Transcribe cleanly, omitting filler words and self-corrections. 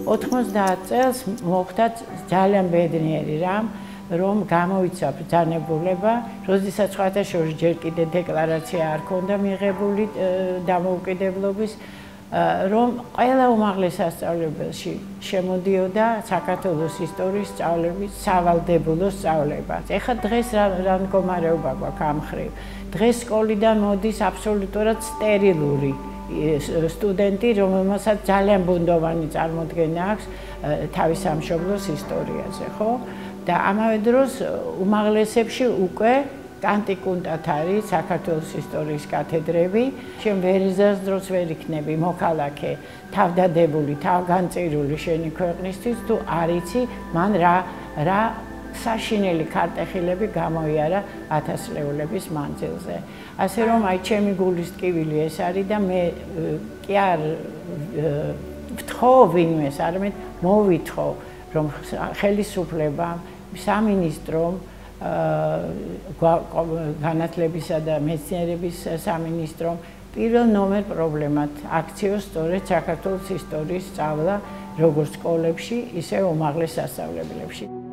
90 წელს მოხდა ძალიან ბედნიერი რამ, რომ გამოიცა ბრძანებულება, როდესაც ხათაშორის ჯერ კიდე დეკლარაცია არ ქონდა მიღებული დამოუკიდებლობის, რომ ყველა უმაღლეს სასწავლებელში შემოდიოდა საქართველოს ისტორიის სწავლების სავალდებულო სწავლება. ეხლა დღეს რა მდგომარეობა გვაქვს ამ მხრივ? დღეს სკოლიდან მოდის აბსოლუტურად სტერილური სტუდენტი, რომელსაც ძალიან ბუნდოვანი წარმოდგენა აქვს თავის სამშობლოს ისტორიაზე, ხო? და ამავე დროს უმაღლესებში უკვე კანტიკუნტად არის საქართველოს ისტორიის კათედრები. შენ ვერიზას დროს ვერ იქნები მოქალაქე, თავდადებული, თავგანწირული შენი ქვეყნისთვის, თუ არ იცი, მან რა საშინელი ქარტეხილები გამოიარა ათასწლეულების მანძილზე. ასე რომ აი ჩემი გულის ტკივილი ეს არის და მე კი არ ვთხოვ ვინმეს, არამედ მოვითხოვ, რომ ხელისუფლებამ, სამინისტრომ, განათლებისა და მეცნიერების სამინისტრომ პირველ ნომერ პრობლემად აქციოს სწორედ საქართველოს ისტორიის სწავლა როგორც სკოლებში, ისე უმაღლეს სასწავლებლებში.